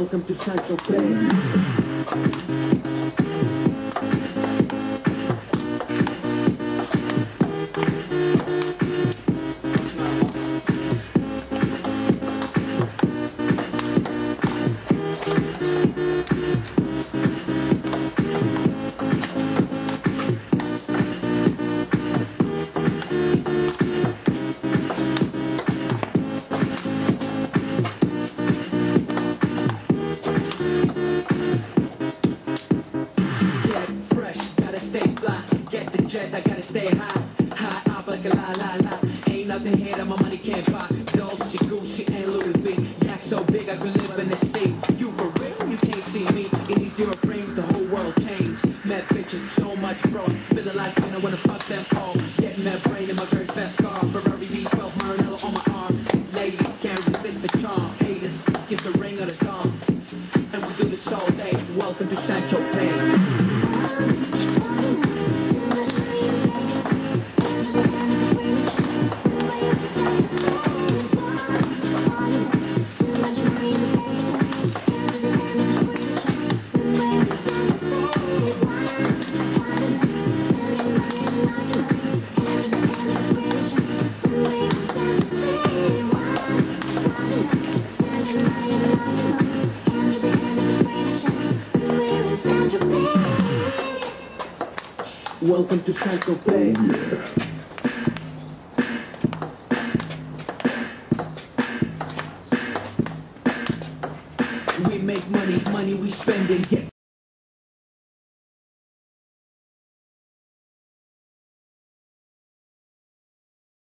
Welcome to Central Bay. Get the jet, I gotta stay high. High up like a la la la. Ain't nothing here that my money can't buy. Dolce, Gucci, and Louis V. Yak so big I could live in the sea. You for real? You can't see me. In these zero frames, the whole world changed. Mad bitches, so much fraud. Feeling like I wanna fuck them all. Getting that brain in my very best car. Ferrari V12, Maranello on my arm. Ladies can't resist the charm. Haters, give the ring of the dawn. And we do this all day. Welcome to Sancho Pay. Welcome to Central Bay. We make money, money we spend and get